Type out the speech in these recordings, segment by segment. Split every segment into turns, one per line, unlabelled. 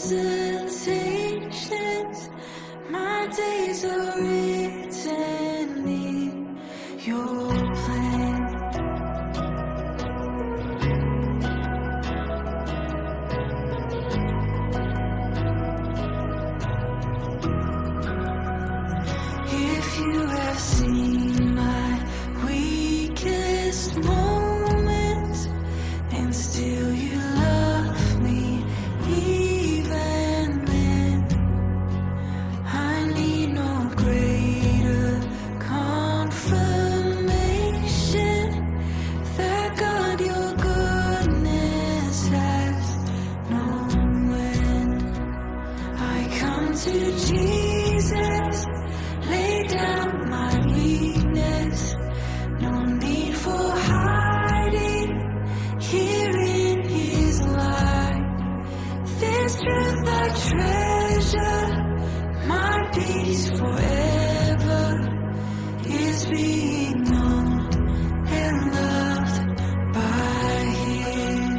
hesitations. My days are written in your plan. If you have seen my weakest moments and still you love me even then, I need no greater confirmation that God, your goodness has no end. I come to Jesus, lay down my weakness, no need for hiding, here in His light. This truth I treasure, my peace forever is being known and loved by Him.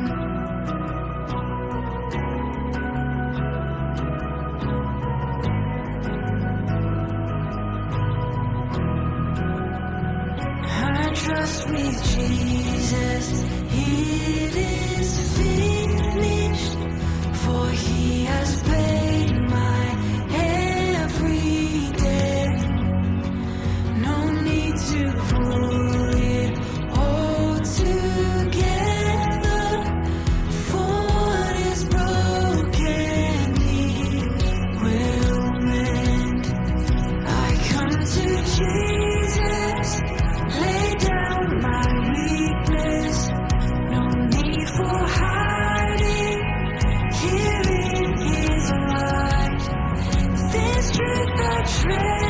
I trust with Jesus, it is finished, for He has paid my every debt. No need to pull it all together, for what is broken He will mend. I come to Jesus, lay down my weakness, no need for hiding, here in His light. This truth I treasure,